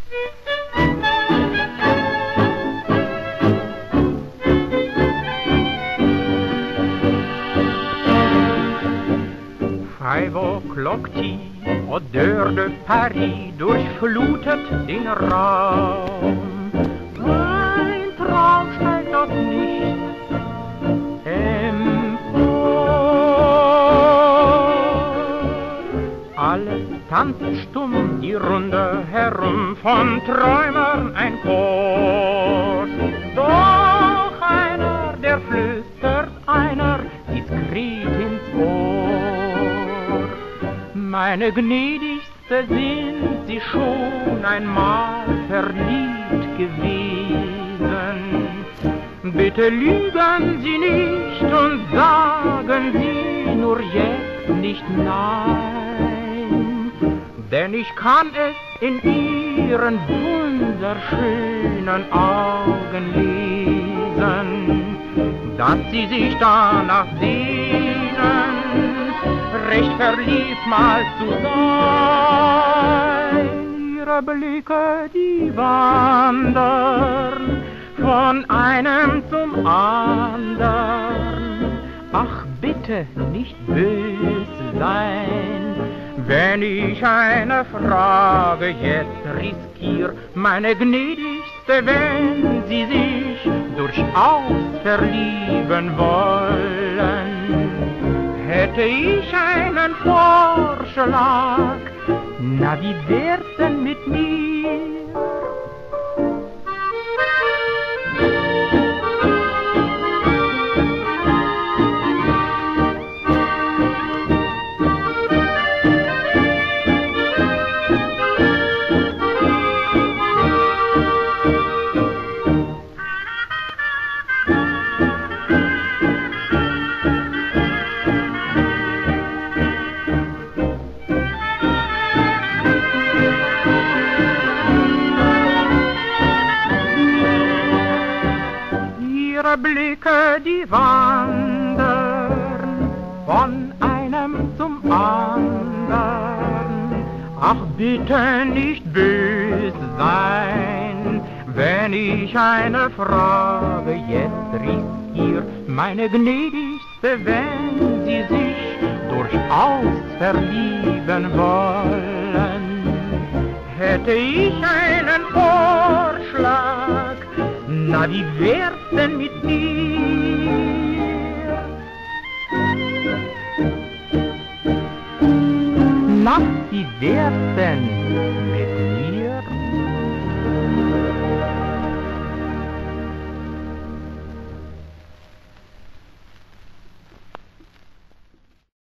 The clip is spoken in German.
5 o'clock tea, Odeur de Paris durchflutet den Raum. Ein Traum steigt aus nichts empor. Alles tanzt stumm die Runde herum, von Träumern ein Chor. Doch einer, der flüstert einer diskret ins Ohr. Meine gnädigste, sind Sie schon einmal verliebt gewesen? Bitte lügen Sie nicht und sagen Sie nur jetzt nicht nein, denn ich kann es in Ihren wunderschönen Augen lesen, dass Sie sich danach sehnen, recht verliebt mal zu sein. Ihre Blicke, die wandern von einem zum andern. Ach, bitte nicht böse sein, wenn ich eine Frage jetzt riskier. Meine gnädigste, wenn Sie sich durchaus verlieben wollen, hätte ich einen Vorschlag. Na, wie wär's denn mit mir? Ihre Blicke, die wandern von einem zum andern. Ach, bitte nicht böse sein, wenn ich eine Frage jetzt riskier. Meine gnädigste, wenn Sie sich durchaus verlieben wollen, hätte ich einen Vorschlag. Na, wie wär's denn mit dir? Na, wie wär's denn mit mir?